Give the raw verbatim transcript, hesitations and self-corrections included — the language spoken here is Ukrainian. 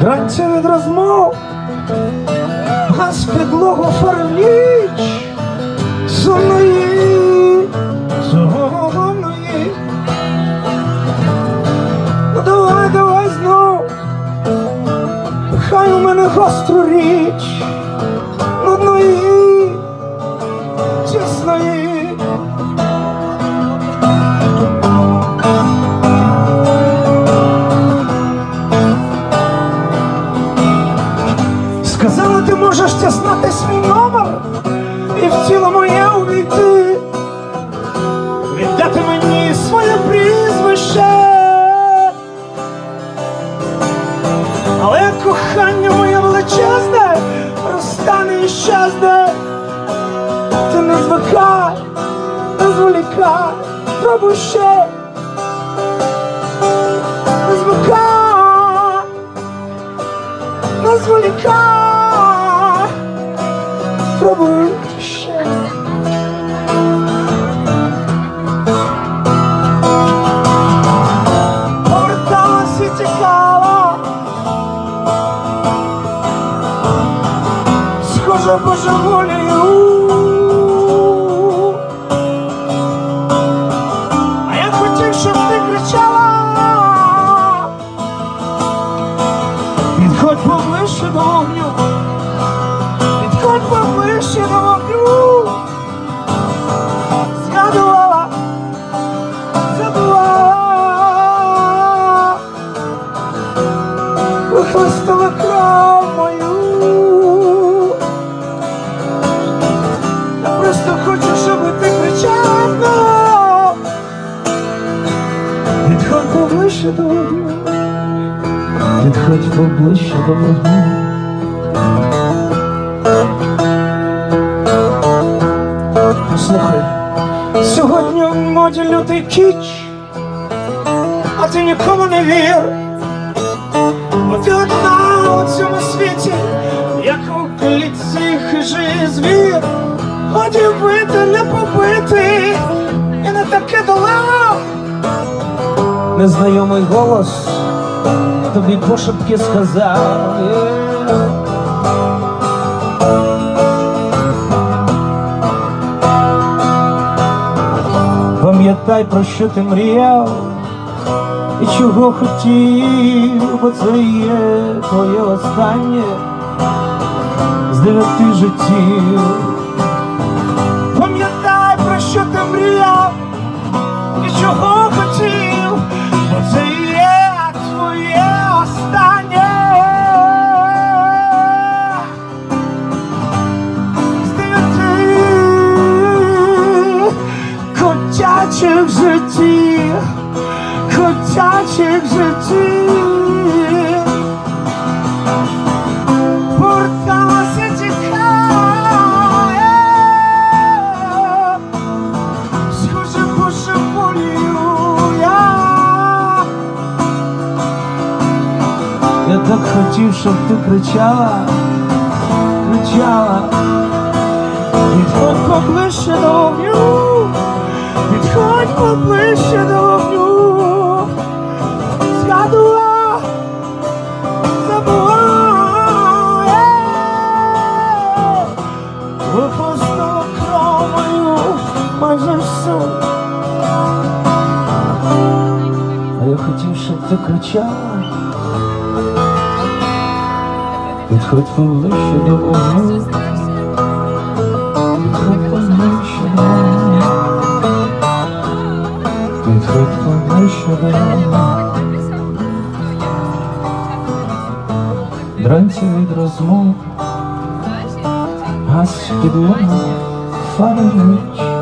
Дранці від розмов, газ підлогу фарвліч, сумної, сумної. Ну давай, давай знов, хай у мене гостру річ, нудної, тісної. Сказала, ти можеш тіснати свій номер і в тіло моє увійти, віддати мені своє прізвище. Але кохання моє величезне розтане і щезне. Ти не звикай, не зволікай, пробуй ще. Не звикай, не зволікай, пробуй ще. Поверталась і тікала, схоже божеволію. А я хотів, щоб ти кричала: підходь поближче до вогню, підходь поближче до вогню. Згадувала, забувала, вихлистала кров мою. Я просто хочу, щоб ти кричала: підходь поближче до вогню, підходь поближче до вогню. Послухай, сьогодні в моді лютий кіч, а ти нікому не вір. Бо ти одна у цьому світі, як у клітці хижий звір. Годі вбити, не побити, і не таке долав. Незнайомий голос тобі пошепки сказав: пам'ятай, про що ти мріяв і чого хотів, бо це є твоє останнє з дев'яти життів. Пам'ятай, про що ти мріяв і чого хотів, бо це є твоє останнє з дев'яти котячих життів, котячих життів. Поверталася, тікає, схоже божеволію я. Я так хотів, щоб ти кричала, кричала: підходь поближче до вогню, підходь поближче до вогню. Згадувала, забула, випустила кров мою майже всю. А я хотів, щоб ти кричала: підходь поближче до вогню, підходь поближче до вогню, підходь поближче до вогню. Дранці від розмов, газ підлогу, фарвліч.